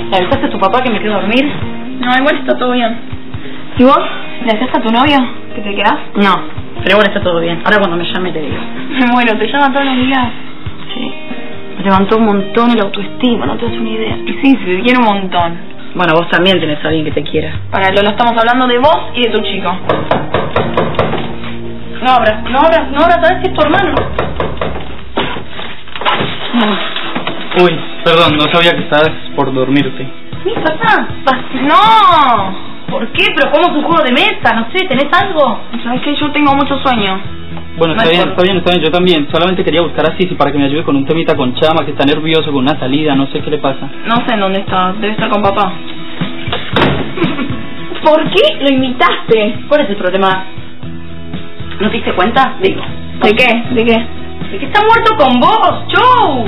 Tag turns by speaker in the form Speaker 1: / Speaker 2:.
Speaker 1: ¿Le avisaste a tu papá que me quedo a dormir?
Speaker 2: No, igual está todo bien.
Speaker 1: ¿Y vos?
Speaker 2: ¿Le avisaste a tu novio que te quedás?
Speaker 1: No, pero igual está todo bien. Ahora cuando me llame te digo.
Speaker 2: Bueno, ¿te llama todos los días?
Speaker 1: Sí. Me levantó un montón el autoestima, no te das una idea.
Speaker 2: Y sí, te quiere un montón.
Speaker 1: Bueno, vos también tenés a alguien que te quiera.
Speaker 2: Para Lolo, estamos hablando de vos y de tu chico. No abras, ¿sabes si es tu hermano?
Speaker 1: No.
Speaker 3: Uy, perdón, no sabía que estabas por dormirte.
Speaker 2: ¿Sí, papá? ¡No!
Speaker 1: ¿Por qué? ¿Pero jugamos un juego de mesa? No sé, ¿tenés algo?
Speaker 2: ¿Sabes qué? Yo tengo mucho sueño.
Speaker 3: Bueno,
Speaker 2: No
Speaker 3: está bien, yo también. Solamente quería buscar a Sisi para que me ayude con un temita con Chama, que está nervioso con una salida, no sé qué le pasa.
Speaker 2: No sé en dónde está, debe estar con papá. ¿Por qué lo invitaste?
Speaker 1: ¿Cuál es el problema? ¿No te diste cuenta? Digo.
Speaker 2: ¿De qué? ¿De qué?
Speaker 1: ¿De que está muerto con vos, Joe?